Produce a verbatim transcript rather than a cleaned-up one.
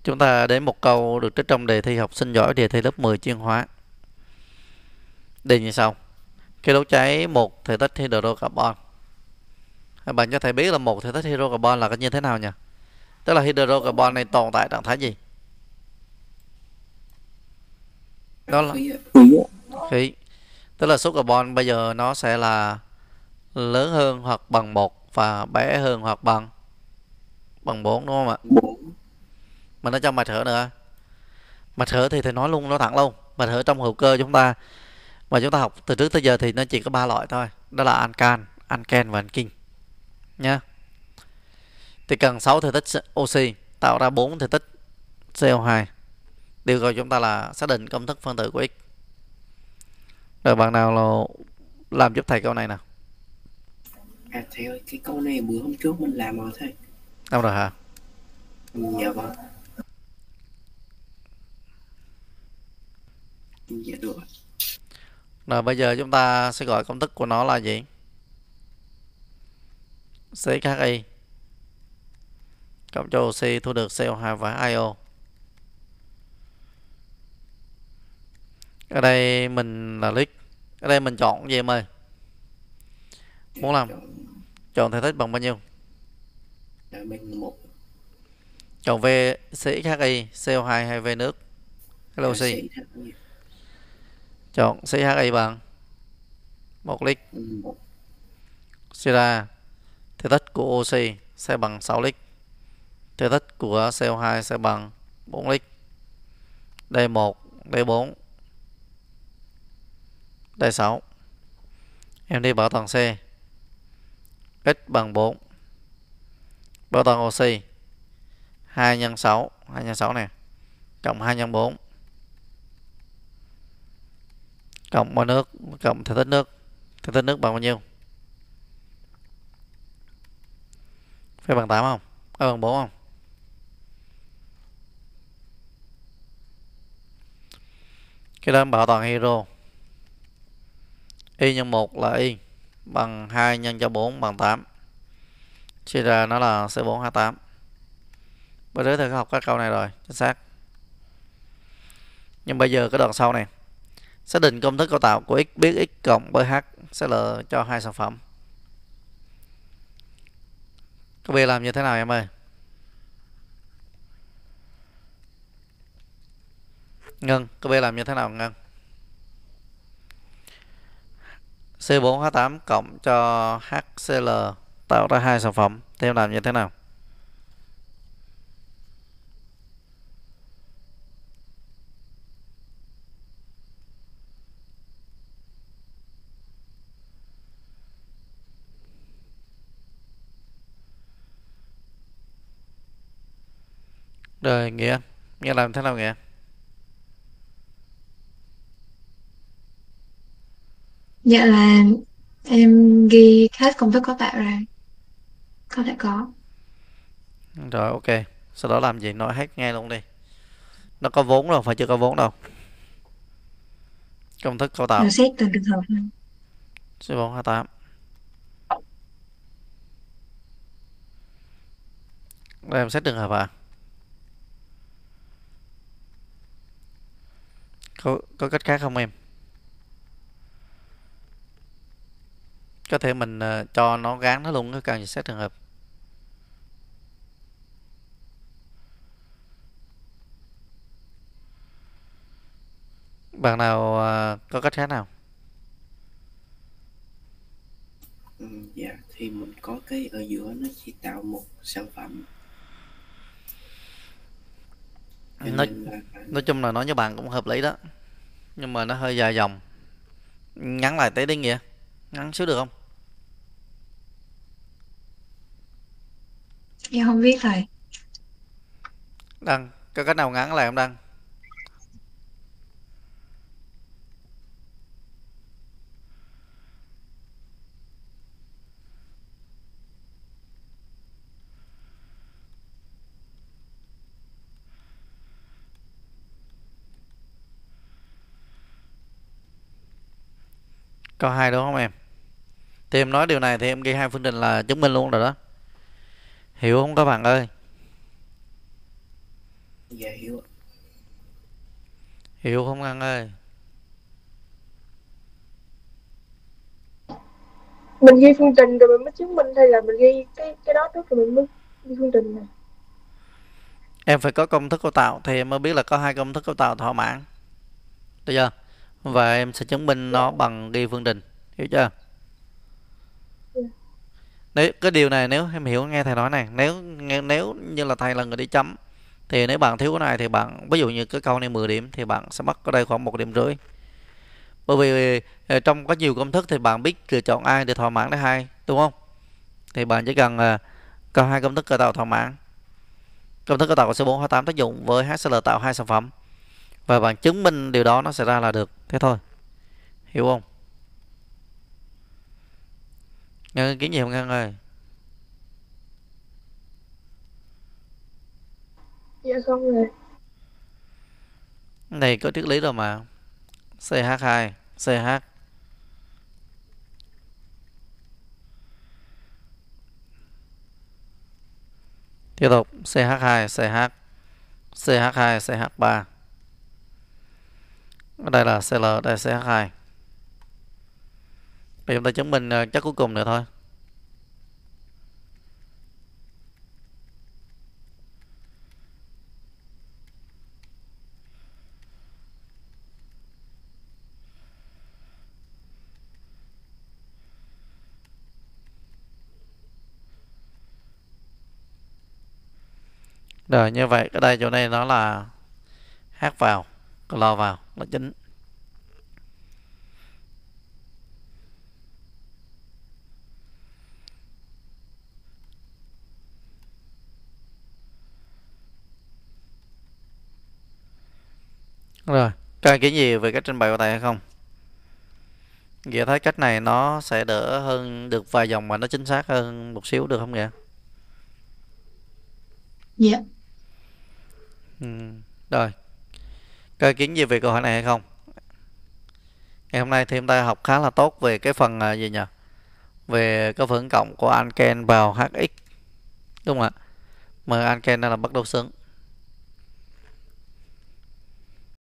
Chúng ta đến một câu được trích trong đề thi học sinh giỏi đề thi lớp mười chuyên hóa. Đề như sau: khi đốt cháy một thể tích hydrocarbon, bạn có thể biết là một thể tích hydrocarbon là cái như thế nào nhỉ? Tức là hydrocarbon này tồn tại trạng thái gì? Đó là khí. Tức là số carbon bây giờ nó sẽ là lớn hơn hoặc bằng một và bé hơn hoặc bằng bằng bốn, đúng không ạ? Mà nó trong mạch thở nữa. Mạch thở thì thầy nói luôn, nó thẳng luôn. Mạch thở trong hữu cơ chúng ta mà chúng ta học từ trước tới giờ thì nó chỉ có ba loại thôi. Đó là ancan, anken và ankin nha. Thì cần sáu thể tích oxy tạo ra bốn thể tích xê o hai. Điều cầu chúng ta là xác định công thức phân tử của X. Rồi bạn nào là làm giúp thầy câu này nào? À thầy ơi, cái câu này bữa hôm trước mình làm rồi thầy. Đâu rồi hả? Dạ vâng. Dạ được. Rồi bây giờ chúng ta sẽ gọi công thức của nó là gì? xê hát i cộng cho oxy thu được xê o hai và hát hai o. Ở đây mình là lít. Ở đây mình chọn gì em ơi? Muốn làm chọn thể tích bằng bao nhiêu? Dạ mình một. Chọn V xê hát i, xê o hai hay V nước hay là oxy? Chọn xê hát i bằng một lít. Suy ra thể tích của oxy sẽ bằng sáu lít. Thể tích của xê o hai sẽ bằng bốn lít. Đây một, đây bốn, đây sáu. Em đi bảo toàn C. X bằng bốn. Bảo toàn oxy hai nhân sáu, hai nhân sáu nè, cộng hai nhân bốn, cộng mol nước, cộng thể tích nước. Thể tích nước bằng bao nhiêu? Phải bằng tám không? Phải bằng bốn không? Cái đó bảo toàn hydro. Y nhân một là Y bằng hai nhân cho bốn bằng tám. Suy ra nó là C bốn H tám. Bữa trước thầy có học các câu này rồi, chính xác. Nhưng bây giờ cái đoạn sau này, xác định công thức cấu tạo của X, biết X cộng với H sẽ là cho hai sản phẩm. Các bạn làm như thế nào em ơi? Ngân, các bạn làm như thế nào Ngân? C bốn H tám cộng cho hát xê lờ tạo ra hai sản phẩm. Thì em làm như thế nào? Rồi Nghĩa, Nghĩa làm thế nào Nghĩa? Dạ là em ghi hết công thức cấu tạo ra. Có thể có. Rồi ok. Sau đó làm gì? Nói hết nghe luôn đi. Nó có vốn đâu, phải chưa có vốn đâu. Công thức cấu tạo Rồi xét từng trường hợp ha. C bốn H tám. Đây em xét trường hợp à? Có, có cách khác không em? Có thể mình uh, cho nó gán nó luôn, cái cần gì xét trường hợp. Bạn nào uh, có cách khác nào? Ừ, dạ thì mình có cái ở giữa nó chỉ tạo một sản phẩm. Nói, là... nói chung là nói với bạn cũng hợp lý đó, nhưng mà nó hơi dài dòng. Ngắn lại tí đi Nghĩa, ngắn xíu được không? Em không biết thầy. Đăng, có cách nào ngắn lại không Đăng? Có hai đúng không em? Thì em nói điều này thì em ghi hai phương trình là chứng minh luôn rồi đó. Hiểu không các bạn ơi? Dạ hiểu ạ. Hiểu không Ngân ơi? Mình ghi phương trình rồi mình mới chứng minh hay là mình ghi cái cái đó trước rồi mình mới ghi phương trình này? Em phải có công thức cấu tạo thì em mới biết là có hai công thức cấu tạo thỏa mãn, được chưa? Và em sẽ chứng minh Dạ. nó bằng ghi phương trình, hiểu chưa? Dạ. Nếu cái điều này nếu em hiểu nghe thầy nói này, nếu nếu như là thầy là người đi chấm thì nếu bạn thiếu cái này thì bạn, ví dụ như cái câu này mười điểm thì bạn sẽ mất ở đây khoảng một điểm rưỡi, bởi vì ờ, trong có nhiều công thức thì bạn biết lựa chọn ai để thỏa mãn đến hai, đúng không? Thì bạn chỉ cần uh, có hai công thức cấu tạo thỏa mãn, công thức cấu tạo của C bốn H tám tác dụng với hát xê lờ tạo hai sản phẩm, và bạn chứng minh điều đó nó sẽ ra là được, thế thôi, hiểu không? Ngân kiến gì không Ngân ơi? Dạ không rồi. Này có triết lý rồi mà. xê hát hai xê hát tiếp tục xê hát hai xê hát xê hát hai xê hát ba, ở đây là Cl, đây là xê hát hai. Bây giờ chúng ta chứng minh uh, chất cuối cùng nữa thôi. Rồi như vậy ở đây chỗ này nó là H vào, clo vào là chính. Rồi, có ý kiến gì về cách trình bày của thầy hay không? Nghĩa thấy cách này nó sẽ đỡ hơn được vài dòng mà nó chính xác hơn một xíu được không nghĩa? Dạ. Ừ. Rồi, có ý kiến gì về câu hỏi này hay không? Ngày hôm nay thì chúng ta học khá là tốt về cái phần uh, gì nhỉ? Về cái phần cộng của alken vào hát ích, đúng không ạ? Mà alken đây là bất đối xứng.